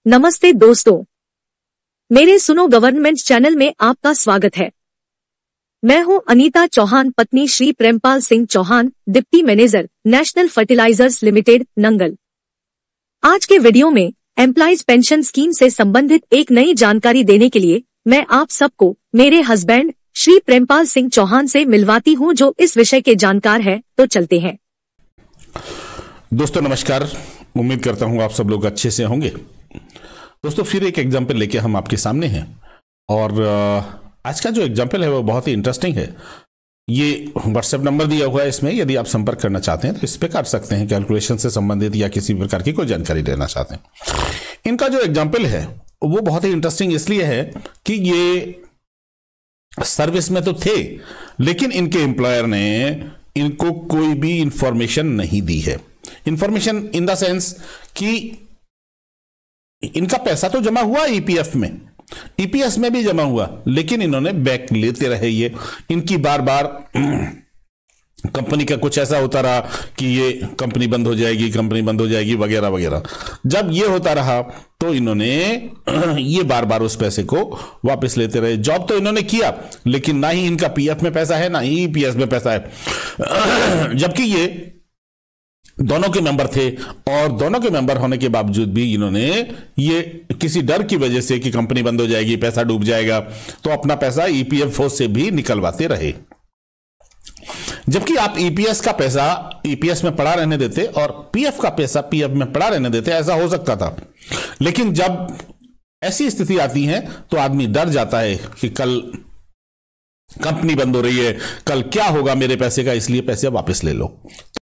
नमस्ते दोस्तों, मेरे सुनो गवर्नमेंट चैनल में आपका स्वागत है। मैं हूं अनीता चौहान, पत्नी Shri Prempal Singh Chauhan, deputy manager, National Fertilizers Limited, Nangal. आज के वीडियो में एम्प्लॉइज पेंशन स्कीम से संबंधित एक नई जानकारी देने के लिए मैं आप सबको मेरे हस्बैंड श्री प्रेमपाल सिंह चौहान से मिलवाती हूं, जो इस विषय के जानकार है। तो चलते हैं। दोस्तों नमस्कार, उम्मीद करता हूं आप सब लोग अच्छे से होंगे। दोस्तों फिर एक एग्जाम्पल लेके हम आपके सामने हैं और आज का जो एग्जाम्पल है वो बहुत ही इंटरेस्टिंग है। ये व्हाट्सएप नंबर दिया हुआ है, इसमें यदि आप संपर्क करना चाहते हैं तो इस पे कर सकते हैं, कैलकुलेशन से संबंधित या किसी प्रकार की कोई जानकारी लेना चाहते हैं। इनका जो एग्जाम्पल है वो बहुत ही इंटरेस्टिंग इसलिए है कि ये सर्विस में तो थे, लेकिन इनके एम्प्लॉयर ने इनको कोई भी इंफॉर्मेशन नहीं दी है। इंफॉर्मेशन इन द सेंस कि इनका पैसा तो जमा हुआ ईपीएफ में, ईपीएस में भी जमा हुआ, लेकिन इन्होंने बैक लेते रहे। ये इनकी बार बार कंपनी का कुछ ऐसा होता रहा कि ये कंपनी बंद हो जाएगी, कंपनी बंद हो जाएगी वगैरह वगैरह। जब ये होता रहा तो इन्होंने ये बार बार उस पैसे को वापस लेते रहे। जॉब तो इन्होंने किया, लेकिन ना ही इनका पीएफ में पैसा है ना ही ईपीएस में पैसा है, जबकि ये दोनों के मेंबर थे। और दोनों के मेंबर होने के बावजूद भी इन्होंने ये किसी डर की वजह से कि कंपनी बंद हो जाएगी, पैसा डूब जाएगा, तो अपना पैसा ईपीएफओ से भी निकलवाते रहे। जबकि आप ईपीएस का पैसा ईपीएस में पड़ा रहने देते और पीएफ का पैसा पीएफ में पड़ा रहने देते, ऐसा हो सकता था। लेकिन जब ऐसी स्थिति आती है तो आदमी डर जाता है कि कल कंपनी बंद हो रही है, कल क्या होगा मेरे पैसे का, इसलिए पैसे वापस ले लो।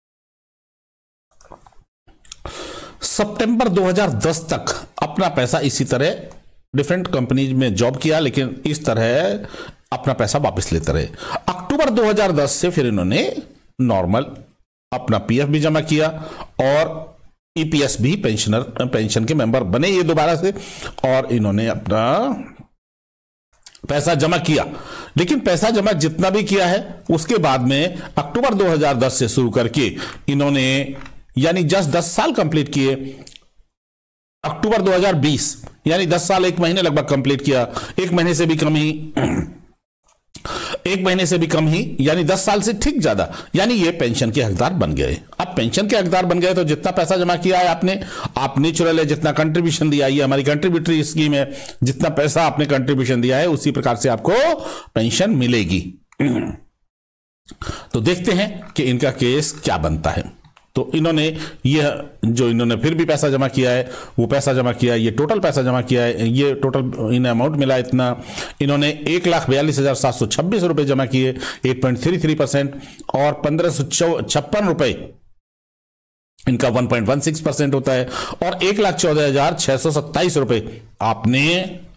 सितंबर 2010 तक अपना पैसा इसी तरह डिफरेंट कंपनीज में जॉब किया, लेकिन इस तरह अपना पैसा वापस लेते रहे। अक्टूबर 2010 से फिर इन्होंने नॉर्मल अपना पीएफ भी जमा किया और ईपीएस भी, पेंशन के मेंबर बने ये दोबारा से, और इन्होंने अपना पैसा जमा किया। लेकिन पैसा जमा जितना भी किया है उसके बाद में अक्टूबर 2010 से शुरू करके इन्होंने यानी जस्ट 10 साल कंप्लीट किए। अक्टूबर 2020 यानी 10 साल 1 महीने लगभग कंप्लीट किया, 1 महीने से भी कम ही, 1 महीने से भी कम ही, यानी 10 साल से ठीक ज्यादा, यानी ये पेंशन के हकदार बन गए। अब पेंशन के हकदार बन गए तो जितना पैसा जमा किया है आपने, आप नेचुरल है, जितना कंट्रीब्यूशन दिया, ये हमारी कंट्रीब्यूटरी स्कीम है, जितना पैसा आपने कंट्रीब्यूशन दिया है उसी प्रकार से आपको पेंशन मिलेगी। तो देखते हैं कि इनका केस क्या बनता है। तो इन्होंने इन्होंने फिर भी पैसा जमा किया है, वो पैसा जमा किया है, ये टोटल पैसा जमा किया है, ये टोटल इन अमाउंट मिला इतना। इन्होंने 1,42,726 रुपए जमा किए, 8.33%, और 1,556 रुपए इनका 1.16% होता है, और 1,14,627 रुपए आपने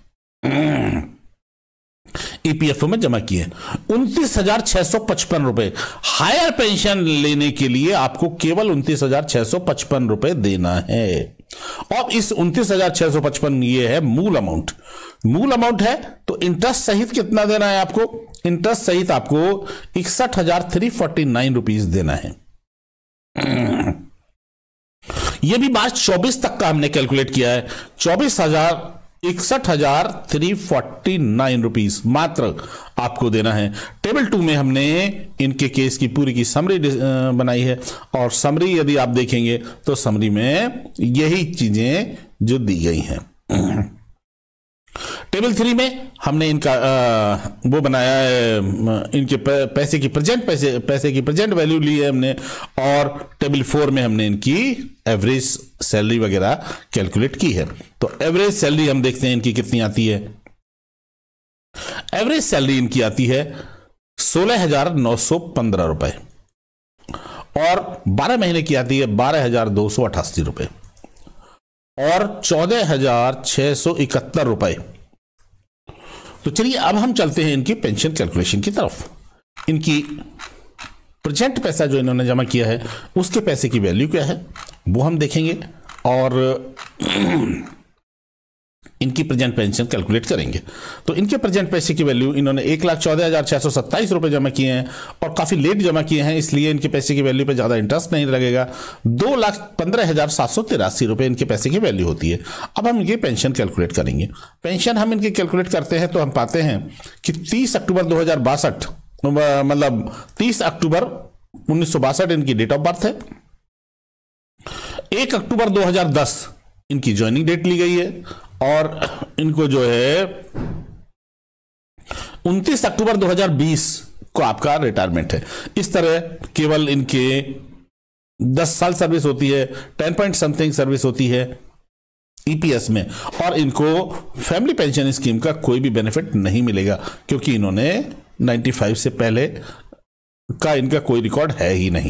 ईपीएफओ में जमा किए। 29,655 रुपए हायर पेंशन लेने के लिए आपको केवल 29,655 रुपए देना है। और इस 29,655 ये है मूल अमाउंट। मूल अमाउंट है तो इंटरेस्ट सहित कितना देना है आपको? इंटरेस्ट सहित आपको 61,349 रुपीज देना है। यह भी मार्च 24 तक का हमने कैलकुलेट किया है। 61,349 रुपीज मात्र आपको देना है। टेबल 2 में हमने इनके केस की पूरी की समरी बनाई है, और समरी यदि आप देखेंगे तो समरी में यही चीजें जो दी गई हैं। टेबल 3 में हमने इनका वो बनाया है, इनके पैसे की प्रेजेंट वैल्यू ली है हमने, और टेबल 4 में हमने इनकी एवरेज सैलरी वगैरह कैलकुलेट की है। तो एवरेज सैलरी हम देखते हैं इनकी कितनी आती है। एवरेज सैलरी इनकी आती है 16,915 रुपए, और 12 महीने की आती है 12,288 रुपए, और 14,671 रुपए। तो चलिए अब हम चलते हैं इनकी पेंशन कैलकुलेशन की तरफ। इनकी प्रेजेंट पैसा जो इन्होंने जमा किया है उसके पैसे की वैल्यू क्या है वो हम देखेंगे, और इनकी इनकी प्रेजेंट पेंशन कैलकुलेट करेंगे। तो इनके प्रेजेंट पैसे की वैल्यू इन्होंने 1,14,627 रुपए जमा किए हैं और काफी लेट जमा किए हैं, इसलिए इनके पैसे की वैल्यू पे ज्यादा इंटरेस्ट नहीं लगेगा। 2,15,783 रुपए इनके पैसे की वैल्यू होती है। अब हम इनकी पेंशन कैलकुलेट करेंगे। पेंशन हम इनकी कैलकुलेट करते हैं तो हम पाते हैं कि 30 अक्टूबर 2062 मतलब 30 अक्टूबर 1962 इनकी डेट ऑफ बर्थ है। 1 अक्टूबर 2010 इनकी ज्वाइनिंग डेट ली गई है और इनको जो है 29 अक्टूबर 2020 को आपका रिटायरमेंट है। इस तरह केवल इनके 10 साल सर्विस होती है, 10 पॉइंट समथिंग सर्विस होती है ईपीएस में, और इनको फैमिली पेंशन स्कीम का कोई भी बेनिफिट नहीं मिलेगा क्योंकि इन्होंने 95 से पहले का इनका कोई रिकॉर्ड है ही नहीं।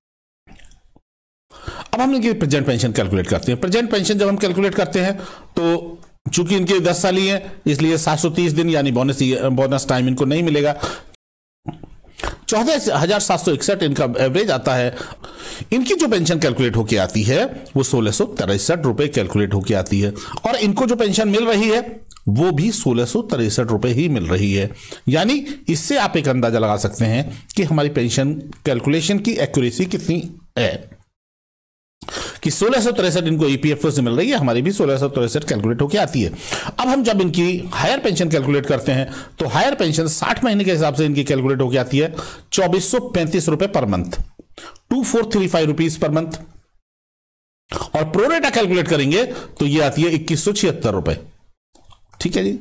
अब हम इनकी प्रेजेंट पेंशन कैलकुलेट करते हैं। प्रेजेंट पेंशन जब हम कैलकुलेट करते हैं तो चूंकि इनके 10 साल ही है इसलिए 730 दिन यानी बोनस टाइम इनको नहीं मिलेगा। 14,761 इनका एवरेज आता है। इनकी जो पेंशन कैलकुलेट होके आती है वो 1,663 रुपए कैलकुलेट होके आती है और इनको जो पेंशन मिल रही है वो भी 1,663 रुपए ही मिल रही है। यानी इससे आप एक अंदाजा लगा सकते हैं कि हमारी पेंशन कैलकुलेशन की एक्यूरेसी कितनी है कि 1,663 इनको ईपीएफओ से मिल रही है, हमारी भी 1,663 कैलकुलेट होके आती है। अब हम जब इनकी हायर पेंशन कैलकुलेट करते हैं तो हायर पेंशन 60 महीने के हिसाब से इनकी कैलकुलेट होके आती है 2,435 रुपए per month, 2,435 rupees per month. और प्रोरेटा कैलकुलेट करेंगे तो ये आती है 2,176 रुपए। ठीक है जी,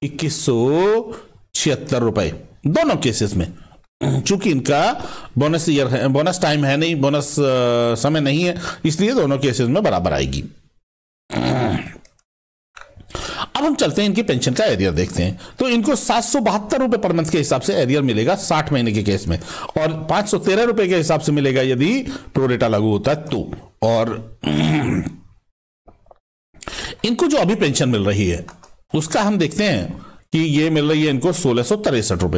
2,176 रुपए दोनों केसेस में। चूंकि इनका बोनस ईयर है, बोनस टाइम है नहीं, बोनस समय नहीं है, इसलिए दोनों केसेस में बराबर आएगी। अब हम चलते हैं इनकी पेंशन का एरियर देखते हैं। तो इनको 772 रुपए पर मंथ के हिसाब से एरियर मिलेगा 60 महीने के केस में, और 513 रुपए के हिसाब से मिलेगा यदि प्रोरेटा लागू होता है तो। और इनको जो अभी पेंशन मिल रही है उसका हम देखते हैं कि ये मिल रही है इनको 1,663 रुपए।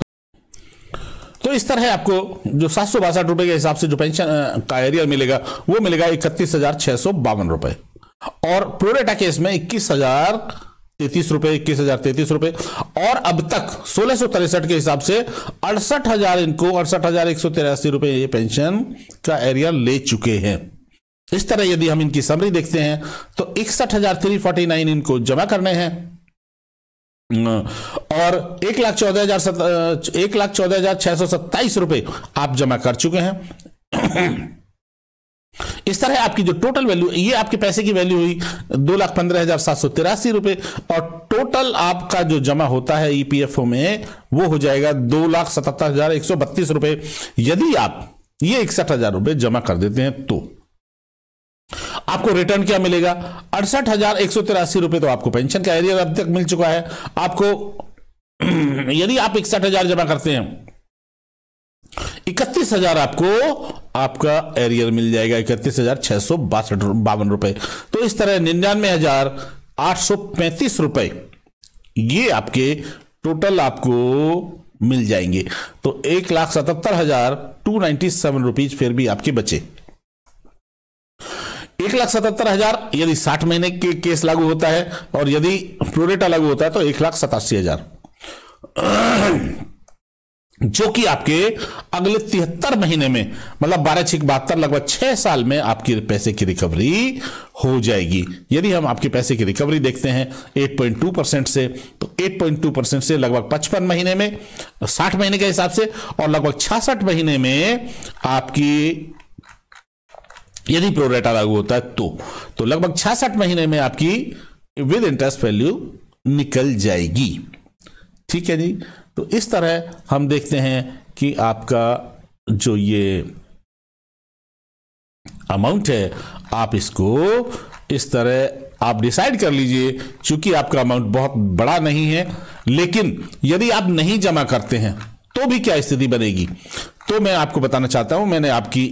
तो इस तरह आपको जो 762 रुपए के हिसाब से जो पेंशन का एरियर मिलेगा वो मिलेगा 31,652 रुपए, और प्रोरेटा केस में 21,033 रुपए, 21,033 रुपए। और अब तक 1,663 के हिसाब से 68,000 इनको 68,183 रुपए ये पेंशन का एरियर ले चुके हैं। इस तरह यदि हम इनकी समरी देखते हैं तो 61,349 इनको जमा करने हैं और 1,14,627 रुपए आप जमा कर चुके हैं। इस तरह आपकी जो टोटल वैल्यू, ये आपके पैसे की वैल्यू हुई 2,15,783 रुपए, और टोटल आपका जो जमा होता है ईपीएफओ में वो हो जाएगा 2,77,132 रुपए। यदि आप ये 61,000 रुपए जमा कर देते हैं तो आपको रिटर्न क्या मिलेगा? 68,183 रुपए तो आपको पेंशन का एरियर अब तक मिल चुका है। आपको यदि आप 61,000 जमा करते हैं 31,000 आपको आपका एरियर मिल जाएगा, 31,652 रुपए। तो इस तरह 99,835 रुपए ये आपके टोटल आपको मिल जाएंगे। तो 1,77,297 रुपीज फिर भी आपके बचे। 1,77,000 यदि 60 महीने के केस लागू होता है और यदि प्रोरेटा लागू होता है तो 1,87,000, जो कि आपके अगले 73 महीने में मतलब 12×6 = 72 लगभग 6 साल में आपकी पैसे की रिकवरी हो जाएगी। यदि हम आपके पैसे की रिकवरी देखते हैं 8.2% से, तो 8.2% से लगभग 55 महीने में 60 महीने के हिसाब से, और लगभग 66 महीने में आपकी यदि प्रोरेटा लागू होता है तो लगभग 66 महीने में आपकी विद इंटरेस्ट वैल्यू निकल जाएगी। ठीक है जी। तो इस तरह हम देखते हैं कि आपका जो ये अमाउंट है आप इसको इस तरह आप डिसाइड कर लीजिए। चूंकि आपका अमाउंट बहुत बड़ा नहीं है, लेकिन यदि आप नहीं जमा करते हैं तो भी क्या स्थिति बनेगी, तो मैं आपको बताना चाहता हूं। मैंने आपकी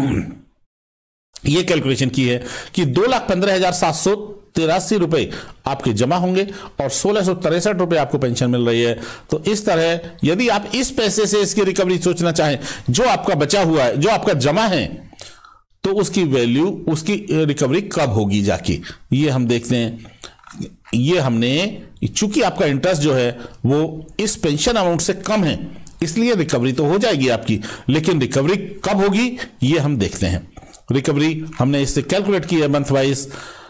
ये कैलकुलेशन की है कि 2,15,783 रुपए आपके जमा होंगे और 1,663 रुपए आपको पेंशन मिल रही है। तो इस तरह यदि आप इस पैसे से इसकी रिकवरी सोचना चाहें, जो आपका बचा हुआ है, जो आपका जमा है, तो उसकी वैल्यू, उसकी रिकवरी कब होगी जाके, ये हम देखते हैं। ये हमने, चूंकि आपका इंटरेस्ट जो है वो इस पेंशन अमाउंट से कम है, इसलिए रिकवरी तो हो जाएगी आपकी, लेकिन रिकवरी कब होगी ये हम देखते हैं। रिकवरी हमने इससे कैलकुलेट की है मंथ वाइज।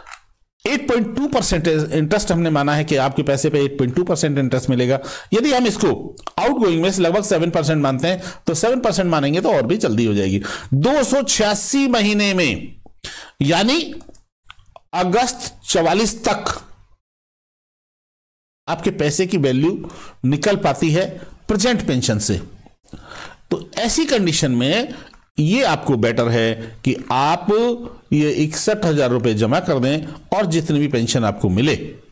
8.2% इंटरेस्ट हमने माना है कि आपके पैसे पे 8.2% इंटरेस्ट मिलेगा। यदि हम इसको आउटगोइंग में से लगभग 7% मानते हैं तो 7% मानेंगे तो और भी जल्दी हो जाएगी। 286 महीने में, यानी अगस्त 44 तक आपके पैसे की वैल्यू निकल पाती है प्रेजेंट पेंशन से। तो ऐसी कंडीशन में ये आपको बेटर है कि आप ये 61,000 रुपए जमा कर दें और जितनी भी पेंशन आपको मिले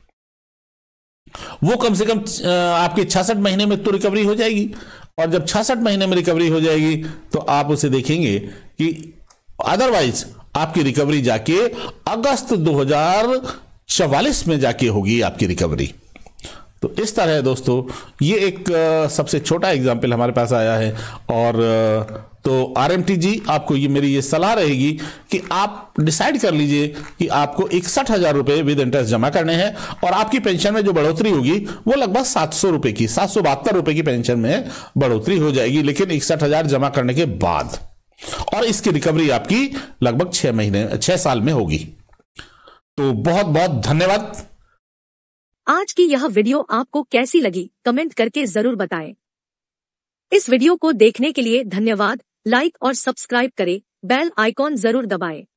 वो कम से कम आपके 66 महीने में तो रिकवरी हो जाएगी। और जब 66 महीने में रिकवरी हो जाएगी तो आप उसे देखेंगे कि अदरवाइज आपकी रिकवरी जाके अगस्त 2044 में जाके होगी आपकी रिकवरी। तो इस तरह है दोस्तों, ये एक सबसे छोटा एग्जाम्पल हमारे पास आया है। और तो आरएमटी जी, आपको ये मेरी ये सलाह रहेगी कि आप डिसाइड कर लीजिए कि आपको 61,000 रुपए विद इंटरेस्ट जमा करने हैं और आपकी पेंशन में जो बढ़ोतरी होगी वो लगभग 700 रुपए की, 772 रुपए की पेंशन में बढ़ोतरी हो जाएगी, लेकिन 61,000 जमा करने के बाद। और इसकी रिकवरी आपकी लगभग 6 साल में होगी। तो बहुत बहुत धन्यवाद। आज की यह वीडियो आपको कैसी लगी कमेंट करके जरूर बताएं। इस वीडियो को देखने के लिए धन्यवाद। लाइक और सब्सक्राइब करें, बेल आइकॉन जरूर दबाएं।